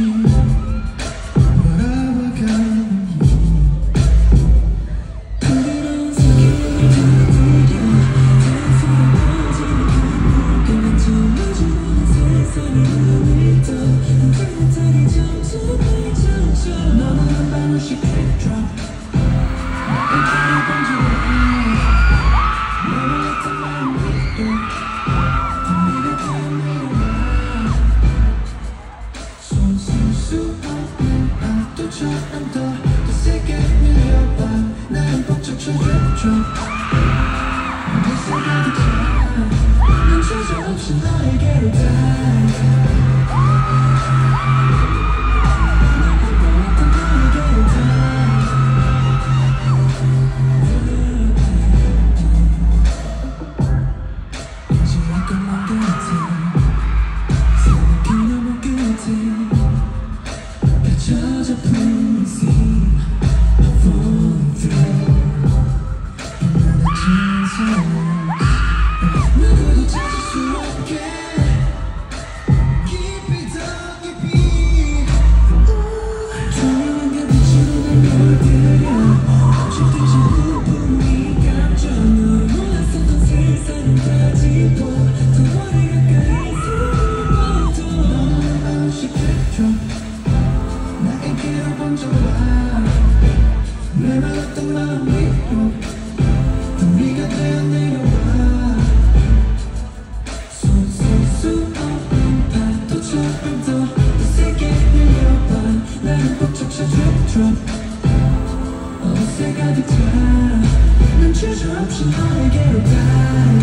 더 세게 밀려봐 나는 벅차쳐 난 주저없이 너에게로 dive 누구도 찾을 수 없게 깊이 더 깊이 조용한 빛으로 날 물들여 멈추듯이 부분이 감정 너를 몰랐었던 세상을 다 짚어 더 멀리 가까이 숨어도 너는 반드시 뱉어 나에게로 먼저 와 메말랐던 마음 위로 네가 되어 내려와 손쓸 수 없는 파도처럼 더 세게 밀려봐 나를 벅차쳐 drop 어느새 가득 차 난 주저없이 너에게로 dive